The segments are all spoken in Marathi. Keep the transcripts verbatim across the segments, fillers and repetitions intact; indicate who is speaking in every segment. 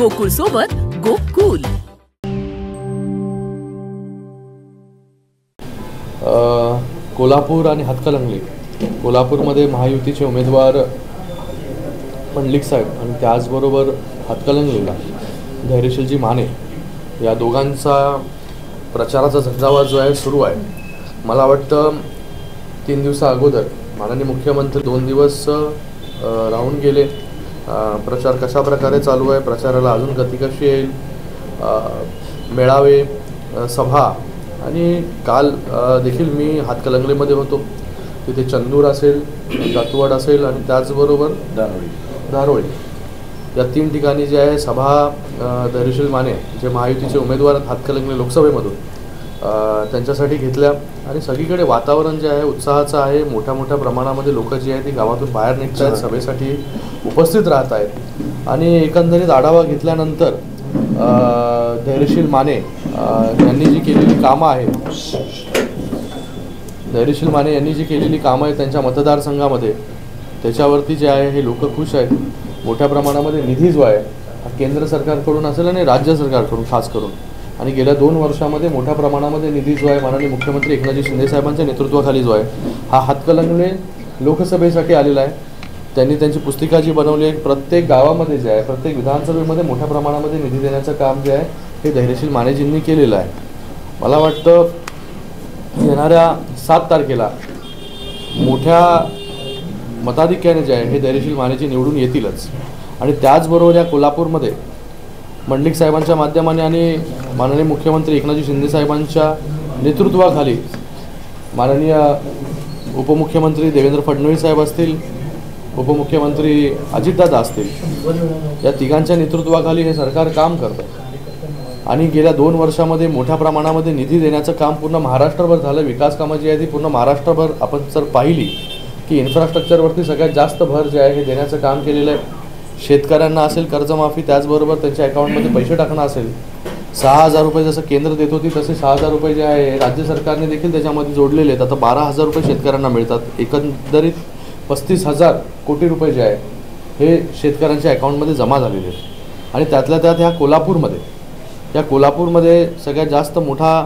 Speaker 1: गोकुळ सोबत गोकुल।
Speaker 2: कोल्हापूर आणि हातकणंगले, कोल्हापूरमध्ये महायुतीचे उमेदवार मंडलिक साहेब आणि त्याचबरोबर हातकणंगलेला धैर्यशीलजी माने या दोघांचा प्रचाराचा झंझावात जो आहे सुरू आहे। मला वाटतं तीन दिवसा अगोदर माननीय मुख्यमंत्री दोन दिवस राहून गेले। प्रचार कशा प्रकारे चालू आहे, प्रचाराला अजून गती कशी येईल, मेळावे, सभा आणि काल देखील मी हातकणंगलेमध्ये होतो। तिथे चंदूर असेल, दातवड असेल आणि त्याचबरोबर दारोळी दारोळी या तीन ठिकाणी जे आहे सभा धैर्यशील माने जे महायुतीचे उमेदवार आहेत हातकणंगले लोकसभेमधून त्यांच्यासाठी घेतल्या आणि सगळीकडे वातावरण जे आहे उत्साहाचं आहे। मोठ्या मोठ्या प्रमाणामध्ये लोक जी आहेत ती गावातून बाहेर निघत आहेत, सभेसाठी उपस्थित राहत आहेत आणि एकंदरीत आढावा घेतल्यानंतर धैर्यशील माने यांनी जी केलेली कामं आहेत धैर्यशील माने यांनी जी केलेली कामं आहेत त्यांच्या मतदारसंघामध्ये त्याच्यावरती जे आहे हे लोक खुश आहेत। मोठ्या प्रमाणामध्ये निधी जो आहे हा केंद्र सरकारकडून असेल आणि राज्य सरकारकडून खास करून आणि गेल्या दोन वर्षामध्ये मोठ्या प्रमाणामध्ये निधी जो आहे माननीय मुख्यमंत्री एकनाथजी शिंदे साहेबांच्या नेतृत्वाखाली जो आहे हा हातकणंगले लोकसभेसाठी आलेला आहे। त्यांनी त्यांची पुस्तिका जी बनवली आहे प्रत्येक गावामध्ये जे आहे प्रत्येक विधानसभेमध्ये मोठ्या प्रमाणामध्ये निधी देण्याचं काम जे आहे हे धैर्यशील मानेजींनी केलेलं आहे। मला वाटतं येणाऱ्या सात तारखेला मोठ्या मताधिक्याने जे आहे हे धैर्यशील मानेजी निवडून येतीलच आणि त्याचबरोबर या कोल्हापूरमध्ये मंडलिक साहेबांच्या माध्यमाने आणि माननीय मुख्यमंत्री एकनाथजी शिंदे साहेबांच्या नेतृत्वाखाली माननीय उपमुख्यमंत्री देवेंद्र फडणवीस साहेब असतील, उपमुख्यमंत्री अजितदादा असतील, या तिघांच्या नेतृत्वाखाली हे सरकार काम करतं आणि गेल्या दोन वर्षामध्ये मोठ्या प्रमाणामध्ये निधी देण्याचं काम पूर्ण महाराष्ट्रभर झालं। विकास कामं जी आहे ती पूर्ण महाराष्ट्रभर आपण जर पाहिली की इन्फ्रास्ट्रक्चरवरती सगळ्यात जास्त भर जे आहे हे देण्याचं काम केलेलं आहे। शेतकऱ्यांना असेल कर्जमाफी, त्याचबरोबर त्यांच्या अकाउंटमध्ये पैसे टाकणं असेल, सहा हजार रुपये जसं केंद्र देत होती तसे सहा हजार रुपये जे आहे राज्य सरकारने देखील त्याच्यामध्ये जोडलेले आहेत। आता बारा हजार रुपये शेतकऱ्यांना मिळतात। एकंदरीत पस्तीस हजार कोटी रुपये जे आहे हे शेतकऱ्यांच्या अकाउंटमध्ये जमा झालेले आहेत आणि त्यातल्या त्यात ह्या कोल्हापूरमध्ये या कोल्हापूरमध्ये सगळ्यात जास्त मोठा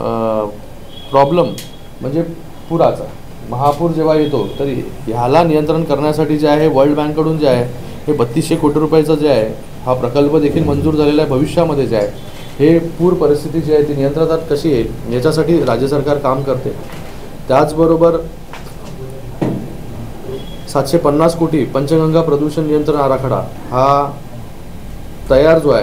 Speaker 2: प्रॉब्लेम म्हणजे पुराचा। महापूर जेव्हा येतो तर ह्याला नियंत्रण करण्यासाठी जे आहे वर्ल्ड बँककडून जे आहे हे बत्तीसशे कोटी रुपयाचं जे आहे हा प्रकल्प देखील मंजूर झालेला आहे। भविष्यामध्ये जे आहे हे पूर परिस्थिती जी आहे ती नियंत्रणात कशी येईल याच्यासाठी राज्य सरकार काम करते। त्याचबरोबर सातशे पन्नास कोटी पंचगंगा प्रदूषण नियंत्रण आराखडा हा तयार जो आहे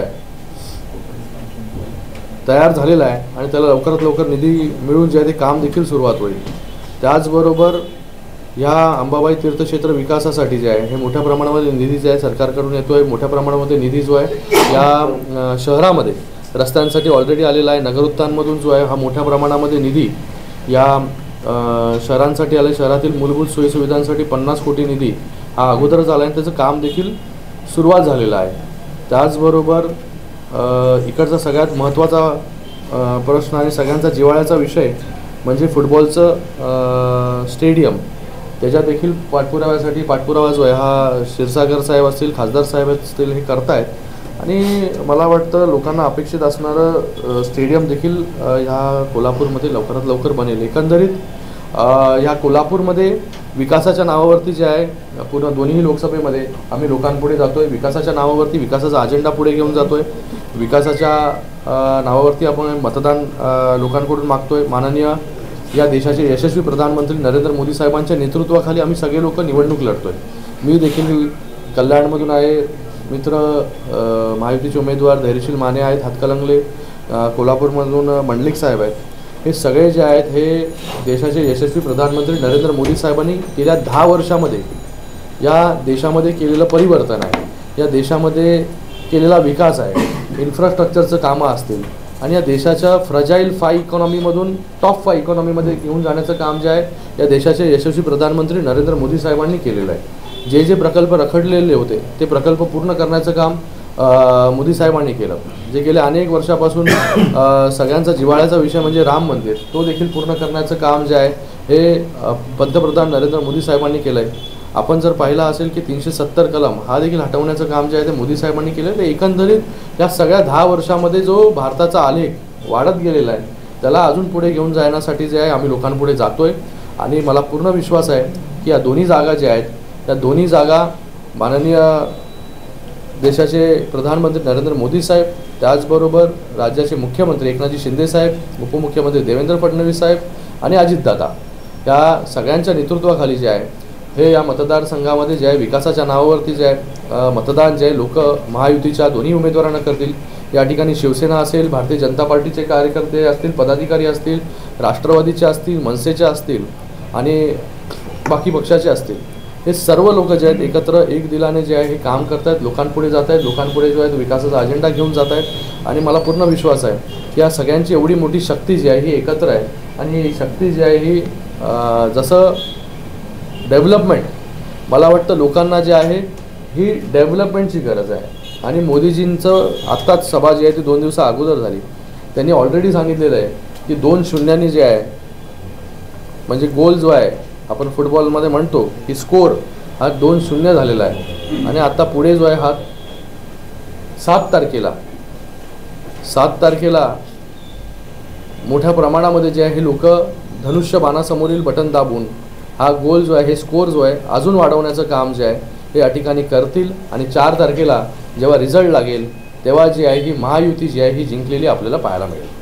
Speaker 2: तयार झालेला आहे आणि त्याला लवकरात लवकर निधी मिळून जे आहे ते काम देखील सुरुवात होईल। त्याचबरोबर ह्या अंबाबाई तीर्थक्षेत्र विकासासाठी जे आहे हे मोठ्या प्रमाणामध्ये निधी जे आहे सरकारकडून येतो आहे। मोठ्या प्रमाणामध्ये निधी जो आहे या शहरामध्ये रस्त्यांसाठी ऑलरेडी आलेला आहे। नगरोत्थानमधून जो आहे हा मोठ्या प्रमाणामध्ये निधी या शहरांसाठी आला आहे। शहरातील मूलभूत सोयीसुविधांसाठी पन्नास कोटी निधी हा अगोदरच आला आहे आणि त्याचं काम देखील सुरुवात झालेलं आहे। त्याचबरोबर इकडचा सगळ्यात महत्त्वाचा प्रश्न आणि सगळ्यांचा जिव्हाळ्याचा विषय म्हणजे फुटबॉलचं स्टेडियम, त्याच्या देखील पाठपुराव्यासाठी पाठपुरावा जो आहे हा क्षीरसागर साहेब असतील, खासदार साहेब असतील हे करतायत आणि मला वाटतं लोकांना अपेक्षित असणारं स्टेडियम देखील ह्या कोल्हापूरमध्ये लवकरात लवकर बनेल। एकंदरीत ह्या कोल्हापूरमध्ये विकासाच्या नावावरती जे आहे पूर्ण दोन्ही लोकसभेमध्ये आम्ही लोकांपुढे जातो आहे। विकासाच्या नावावरती विकासाचा अजेंडा पुढे घेऊन जातो आहे। विकासाच्या नावावरती आपण मतदान लोकांकडून मागतो आहे। माननीय या देशाचे यशस्वी प्रधानमंत्री नरेंद्र मोदी साहेबांच्या नेतृत्वाखाली आम्ही सगळे लोक निवडणूक लढतो आहे। मी देखील कल्याणमधून आहे, मित्र महायुतीचे उमेदवार धैर्यशील माने आहेत, हातकणंगले कोल्हापूरमधून मंडलिक साहेब आहेत। हे सगळे जे आहेत हे देशाचे यशस्वी प्रधानमंत्री नरेंद्र मोदी साहेबांनी गेल्या दहा वर्षामध्ये या देशामध्ये केलेलं परिवर्तन आहे, या देशामध्ये केलेला विकास आहे, इन्फ्रास्ट्रक्चरचं कामं असतील आणि या देशाच्या फ्रजाईल फाय इकॉनॉमीमधून टॉप फाय इकॉनॉमीमध्ये घेऊन जाण्याचं काम जे आहे या देशाचे यशस्वी प्रधानमंत्री नरेंद्र मोदी साहेबांनी केलेलं आहे। जे जे प्रकल्प रखडलेले होते ते प्रकल्प पूर्ण करण्याचं काम मोदी साहेबांनी केलं। जे गेल्या अनेक वर्षापासून सगळ्यांचा जिव्हाळ्याचा विषय म्हणजे राम मंदिर, तो देखील पूर्ण करण्याचं काम जे आहे हे पंतप्रधान नरेंद्र मोदी साहेबांनी केलं आहे आपण जर पाहिला असेल की तीनशे सत्तर कलम हा देखील हटवण्याचं काम जे आहे ते मोदी साहेबांनी केलं. ते एकंदरीत या सगळ्या दहा वर्षामध्ये जो भारताचा आलेख वाढत गेलेला आहे त्याला अजून पुढे घेऊन जाण्यासाठी जे आहे आम्ही लोकांपुढे जातोय. आणि मला पूर्ण विश्वास आहे की या दोन्ही जागा ज्या आहेत त्या दोन्ही जागा माननीय देशाचे प्रधानमंत्री नरेंद्र मोदी साहेब, त्याचबरोबर राज्याचे मुख्यमंत्री एकनाथजी शिंदे साहेब, उपमुख्यमंत्री देवेंद्र फडणवीस साहेब आणि अजितदादा या सगळ्यांच्या नेतृत्वाखाली जे आहे हे या मतदारसंघामध्ये जे आहे विकासाच्या नावावरती जे आहे मतदान जे आहे लोक महायुतीच्या दोन्ही उमेदवारांना करतील. या ठिकाणी शिवसेना असेल, भारतीय जनता पार्टीचे कार्यकर्ते असतील, पदाधिकारी असतील, राष्ट्रवादीचे असतील, मनसेचे असतील आणि बाकी पक्षाचे असतील, हे सर्व लोक जे आहेत एकत्र एक दिलाने जे आहे हे काम करत आहेत, लोकांपुढे जात आहेत, लोकांपुढे जो आहे विकासाचा अजेंडा घेऊन जात आहेत. आणि मला पूर्ण विश्वास आहे की या सगळ्यांची एवढी मोठी शक्ती जी आहे ही एकत्र आहे. आणि ही शक्ती जी आहे ही जसं डेव्हलपमेंट मला वाटतं लोकांना जे आहे ही डेव्हलपमेंटची गरज आहे. आणि मोदीजींचं आत्ताच सभा जी आहे ती दोन दिवसा अगोदर झाली. त्यांनी ऑलरेडी सांगितलेलं आहे की दोन शून्यांनी जे आहे म्हणजे गोल जो आहे आपण फुटबॉलमध्ये म्हणतो की स्कोर हा दोन शून्य झालेला आहे. आणि आता पुढे जो आहे हा सात तारखेला सात तारखेला मोठ्या प्रमाणामध्ये जे आहे हे लोक धनुष्यबाणासमोरील बटन दाबून हा गोल जो आहे हे स्कोर जो आहे अजून वाढवण्याचं काम जे आहे हे या ठिकाणी करतील. आणि चार तारखेला जेव्हा रिझल्ट लागेल तेव्हा जी आहे ही महायुती जी आहे ही जिंकलेली आपल्याला पाहायला मिळेल.